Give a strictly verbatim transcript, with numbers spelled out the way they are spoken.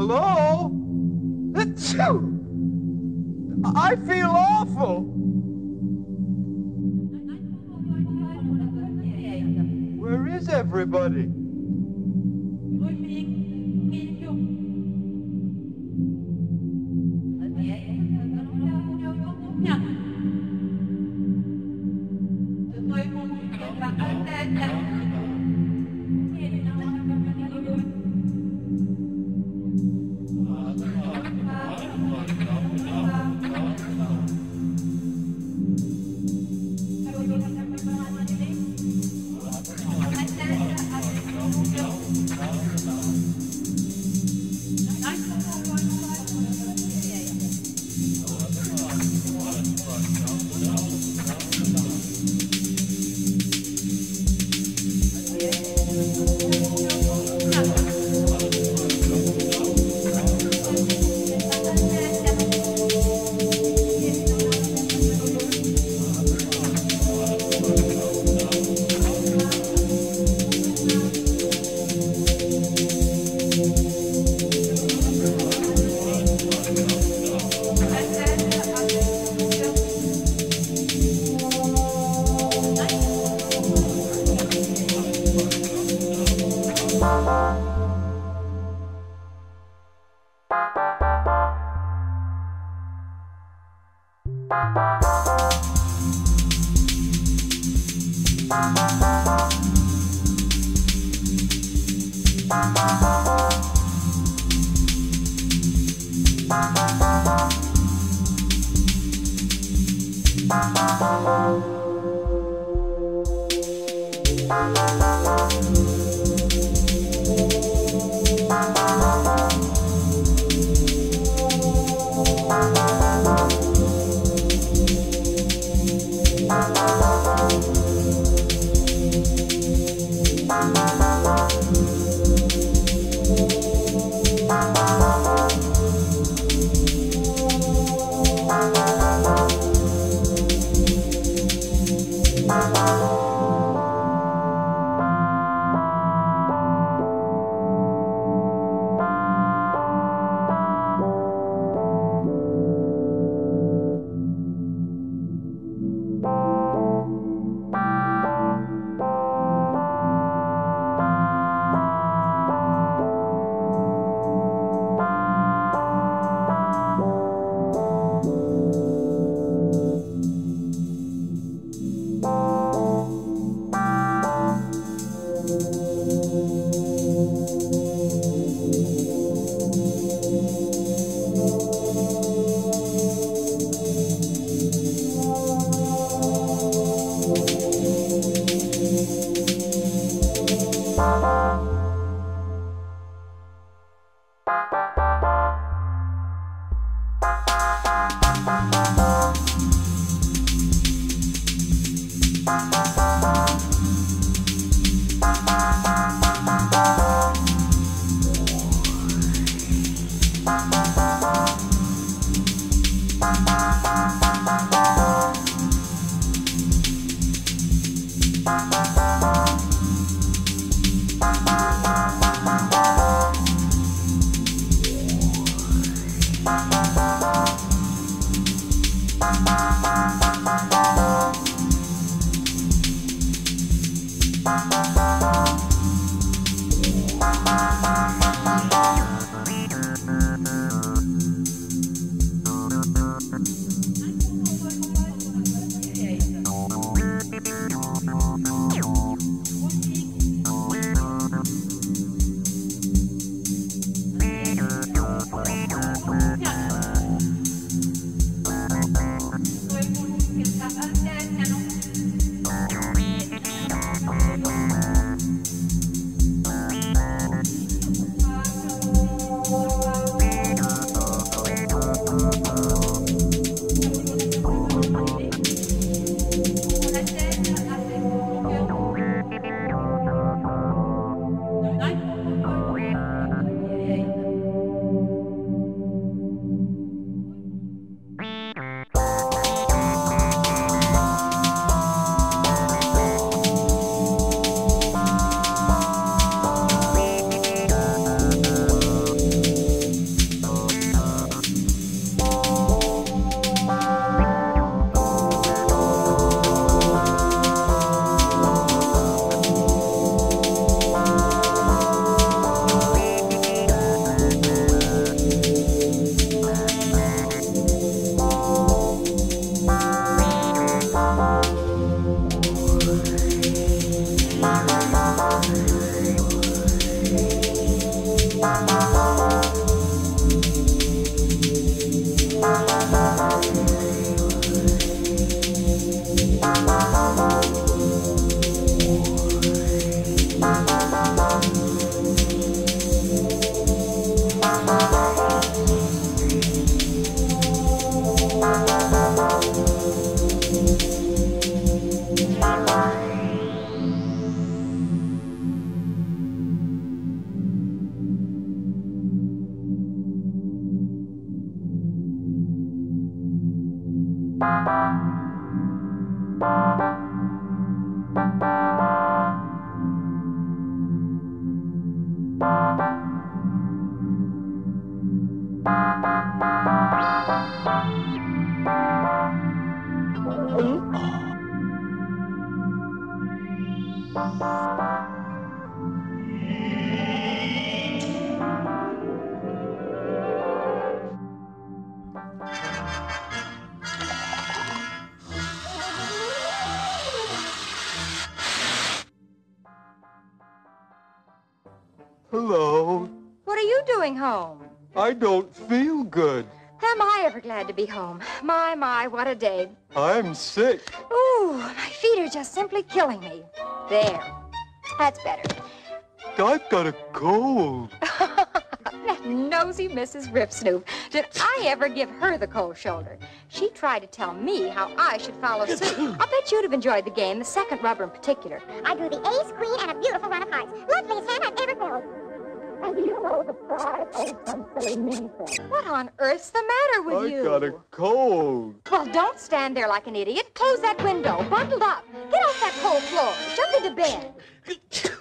Hello? Achoo! I feel awful. Where is everybody? Hello. What are you doing home? I don't feel good. Am I ever glad to be home? My, my, what a day. I'm sick. Ooh, my feet are just simply killing me. There. That's better. I've got a cold. That nosy Missus Ripsnoop. Did I ever give her the cold shoulder? She tried to tell me how I should follow suit. I'll bet you'd have enjoyed the game, the second rubber in particular. I drew the ace, queen, and a beautiful run of hearts. Loveliest hand I've ever held. And you know the prize owes some silly mean thing. What on earth's the matter with I you? got a cold. Well, don't stand there like an idiot. Close that window. Bundle up. Get off that cold floor. Jump into bed.